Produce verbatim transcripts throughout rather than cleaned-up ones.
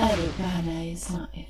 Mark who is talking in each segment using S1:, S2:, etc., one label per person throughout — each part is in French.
S1: Allez, Paradise Live.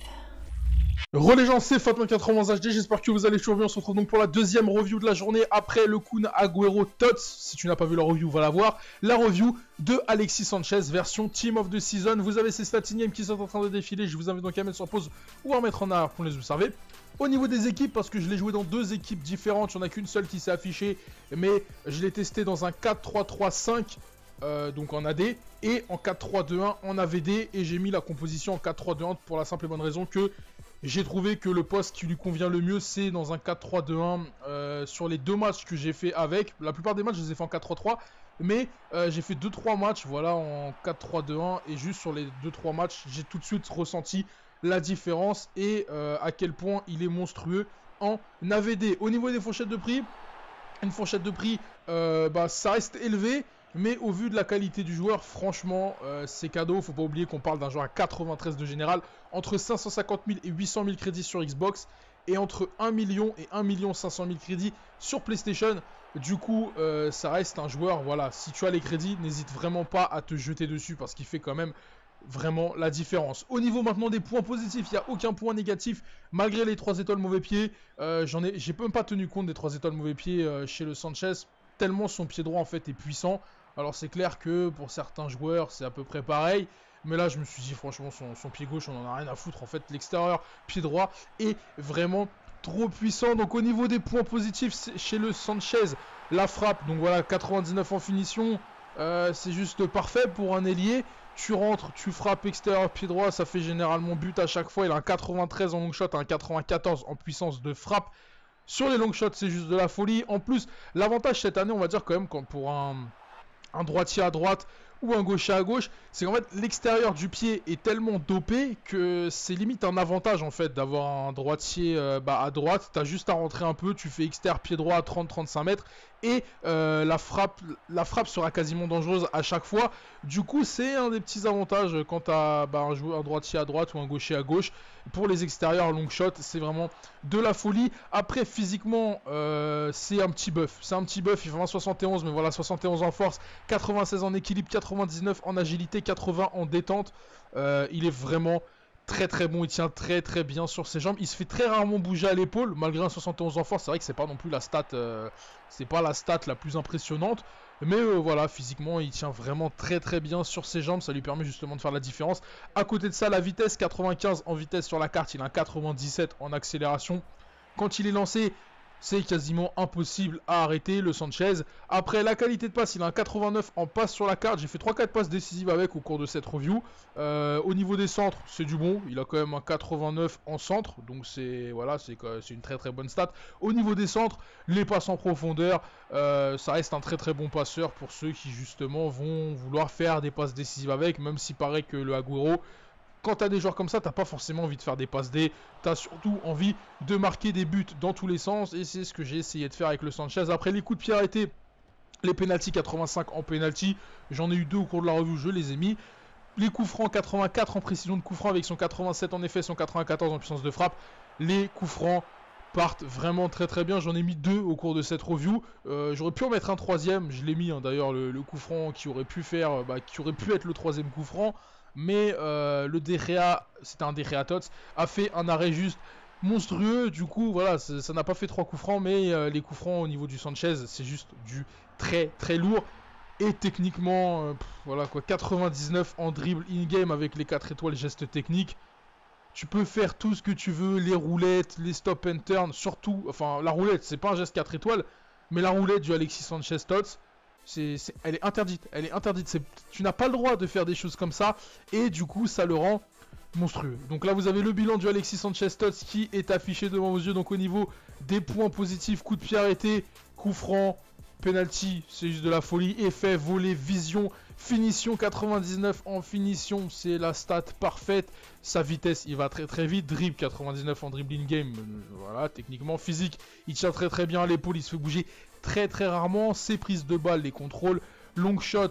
S2: Re les gens, c'est Fatman quatre-vingts H D, j'espère que vous allez toujours bien. On se retrouve donc pour la deuxième review de la journée après le Kun Agüero Tots. Si tu n'as pas vu la review, va la voir. La review de Alexis Sanchez version Team of the Season. Vous avez ces stats in-game qui sont en train de défiler. Je vous invite donc à mettre sur pause ou à mettre en arrière pour les observer. Au niveau des équipes, parce que je l'ai joué dans deux équipes différentes, il n'y en a qu'une seule qui s'est affichée, mais je l'ai testé dans un quatre trois trois cinq. Euh, donc en A D et en quatre trois deux un en A V D, et j'ai mis la composition en quatre trois deux un pour la simple et bonne raison que j'ai trouvé que le poste qui lui convient le mieux c'est dans un quatre trois deux un. Euh, sur les deux matchs que j'ai fait avec, la plupart des matchs je les ai fait en quatre trois trois, mais euh, j'ai fait deux trois matchs voilà en quatre trois deux un, et juste sur les deux trois matchs j'ai tout de suite ressenti la différence et euh, à quel point il est monstrueux en A V D. Au niveau des fourchettes de prix, une fourchette de prix euh, bah, ça reste élevé, mais au vu de la qualité du joueur, franchement, euh, c'est cadeau. Faut pas oublier qu'on parle d'un joueur à quatre-vingt-treize de général, entre cinq cent cinquante mille et huit cent mille crédits sur Xbox, et entre un million et un million cinq cent mille crédits sur PlayStation. Du coup, euh, ça reste un joueur, voilà, si tu as les crédits, n'hésite vraiment pas à te jeter dessus, parce qu'il fait quand même vraiment la différence. Au niveau maintenant des points positifs, il n'y a aucun point négatif, malgré les trois étoiles mauvais pied. Euh, j'en ai, j'ai même pas tenu compte des trois étoiles mauvais pied euh, chez le Sanchez, tellement son pied droit en fait est puissant. Alors c'est clair que pour certains joueurs c'est à peu près pareil, mais là je me suis dit franchement son, son pied gauche on en a rien à foutre en fait. L'extérieur pied droit est vraiment trop puissant. Donc au niveau des points positifs chez le Sanchez, la frappe, donc voilà quatre-vingt-dix-neuf en finition, euh, c'est juste parfait pour un ailier. Tu rentres, tu frappes extérieur pied droit, ça fait généralement but à chaque fois. Il a un quatre-vingt-treize en long shot, un quatre-vingt-quatorze en puissance de frappe. Sur les long shots c'est juste de la folie. En plus l'avantage cette année on va dire quand même quand pour un... un droitier à droite ou un gaucher à gauche, c'est qu'en fait l'extérieur du pied est tellement dopé que c'est limite un avantage en fait d'avoir un droitier euh, bah, à droite. T'as juste à rentrer un peu, tu fais extérieur pied droit à trente à trente-cinq mètres et euh, la frappe la frappe sera quasiment dangereuse à chaque fois. Du coup c'est un des petits avantages quand t'as bah, un, joueur, un droitier à droite ou un gaucher à gauche. Pour les extérieurs long shot c'est vraiment de la folie. Après physiquement euh, c'est un petit buff, c'est un petit buff, il fait un soixante et onze, mais voilà soixante et onze en force, quatre-vingt-seize en équilibre, quatre-vingt-dix-neuf en agilité, quatre-vingts en détente. Euh, il est vraiment très très bon, il tient très très bien sur ses jambes, il se fait très rarement bouger à l'épaule malgré un soixante et onze en force. C'est vrai que c'est pas non plus la stat euh, c'est pas la stat la plus impressionnante, mais euh, voilà, physiquement il tient vraiment très très bien sur ses jambes, ça lui permet justement de faire la différence. À côté de ça, la vitesse, quatre-vingt-quinze en vitesse sur la carte, il a un quatre-vingt-dix-sept en accélération. Quand il est lancé, c'est quasiment impossible à arrêter le Sanchez. Après la qualité de passe, il a un quatre-vingt-neuf en passe sur la carte. J'ai fait trois quatre passes décisives avec au cours de cette review. Euh, au niveau des centres, c'est du bon. Il a quand même un quatre-vingt-neuf en centre, donc c'est voilà, c'est une très très bonne stat. Au niveau des centres, les passes en profondeur, euh, ça reste un très très bon passeur pour ceux qui justement vont vouloir faire des passes décisives avec, même s'il paraît que le Agüero, quand tu as des joueurs comme ça, tu n'as pas forcément envie de faire des passes D, tu as surtout envie de marquer des buts dans tous les sens, et c'est ce que j'ai essayé de faire avec le Sanchez. Après les coups de pied arrêtés, les pénaltys, quatre-vingt-cinq en pénalty, j'en ai eu deux au cours de la revue, je les ai mis. Les coups francs, quatre-vingt-quatre en précision de coups francs avec son quatre-vingt-sept en effet, son quatre-vingt-quatorze en puissance de frappe. Les coups francs partent vraiment très très bien, j'en ai mis deux au cours de cette review. Euh, j'aurais pu en mettre un troisième, je l'ai mis hein, d'ailleurs, le, le coup franc qui aurait pu faire, bah, qui aurait pu être le troisième coup franc. Mais euh, le De Gea, c'était un De Gea Tots, a fait un arrêt juste monstrueux. Du coup, voilà, ça n'a pas fait trois coups francs, mais euh, les coups francs au niveau du Sanchez, c'est juste du très très lourd. Et techniquement, euh, pff, voilà quoi, quatre-vingt-dix-neuf en dribble in-game avec les quatre étoiles gestes techniques. Tu peux faire tout ce que tu veux, les roulettes, les stop and turn, surtout, enfin la roulette, c'est pas un geste quatre étoiles, mais la roulette du Alexis Sanchez Tots, C'est, c'est, elle est interdite, elle est interdite, c'est, tu n'as pas le droit de faire des choses comme ça, et du coup ça le rend monstrueux. Donc là vous avez le bilan du Alexis Sanchez Tots qui est affiché devant vos yeux. Donc au niveau des points positifs, coup de pied arrêté, coup franc, penalty, c'est juste de la folie, effet, volé, vision, finition, quatre-vingt-dix-neuf en finition, c'est la stat parfaite. Sa vitesse, il va très très vite, dribble, quatre-vingt-dix-neuf en dribbling game, voilà, techniquement, physique, il tient très très bien à l'épaule, il se fait bouger très très rarement, ses prises de balles, les contrôles, long shot,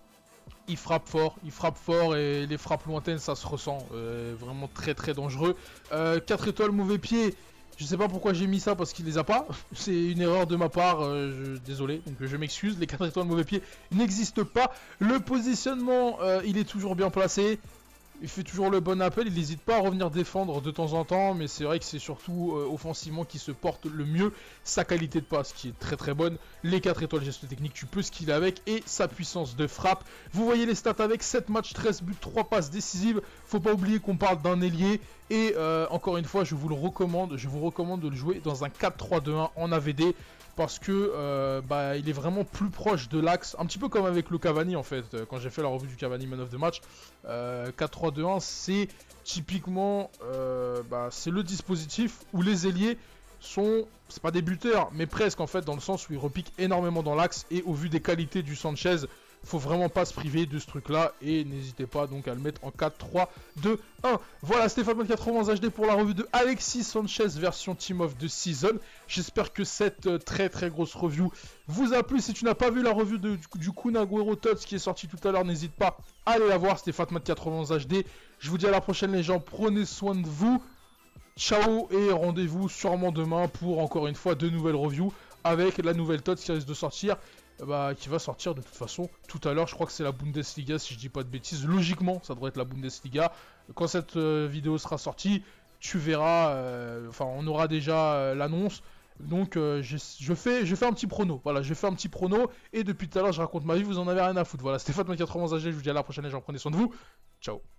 S2: il frappe fort, il frappe fort et les frappes lointaines ça se ressent, euh, vraiment très très dangereux. Euh, quatre étoiles mauvais pied, je sais pas pourquoi j'ai mis ça parce qu'il les a pas, c'est une erreur de ma part, euh, je, désolé, donc je m'excuse, les quatre étoiles mauvais pied n'existent pas. Le positionnement, euh, il est toujours bien placé. il fait toujours le bon appel, il n'hésite pas à revenir défendre de temps en temps, mais c'est vrai que c'est surtout euh, offensivement qu'il se porte le mieux. Sa qualité de passe qui est très très bonne, les quatre étoiles gestes techniques, tu peux skiller avec, et sa puissance de frappe. Vous voyez les stats avec sept matchs, treize buts, trois passes décisives. Faut pas oublier qu'on parle d'un ailier, et euh, encore une fois, je vous le recommande, je vous recommande de le jouer dans un quatre trois deux un en A V D. Parce que euh, bah, il est vraiment plus proche de l'axe, un petit peu comme avec le Cavani en fait, quand j'ai fait la revue du Cavani Man of the Match. euh, quatre trois deux un, c'est typiquement euh, bah, c'est le dispositif où les ailiers sont, c'est pas des buteurs, mais presque en fait, dans le sens où ils repiquent énormément dans l'axe, et au vu des qualités du Sanchez, faut vraiment pas se priver de ce truc là, et n'hésitez pas donc à le mettre en quatre trois deux un. Voilà, Stéphane quatre-vingts H D pour la revue de Alexis Sanchez version Team of the Season. J'espère que cette euh, très très grosse review vous a plu. Si tu n'as pas vu la revue de, du, du Kun Agüero Tots qui est sortie tout à l'heure, n'hésite pas à aller la voir. Stéphane quatre-vingts H D. Je vous dis à la prochaine les gens, prenez soin de vous. Ciao, et rendez-vous sûrement demain pour encore une fois de nouvelles reviews avec la nouvelle Tots qui risque de sortir. Bah, qui va sortir de toute façon tout à l'heure. Je crois que c'est la Bundesliga si je dis pas de bêtises. Logiquement ça devrait être la Bundesliga. Quand cette euh, vidéo sera sortie, tu verras, euh, enfin on aura déjà euh, l'annonce. Donc euh, je, je, fais, je fais un petit prono. Voilà, je fais un petit prono. Et depuis tout à l'heure je raconte ma vie, vous en avez rien à foutre. Voilà, Stéphane quatre-vingts H D, je vous dis à la prochaine les gens, prenez soin de vous. Ciao.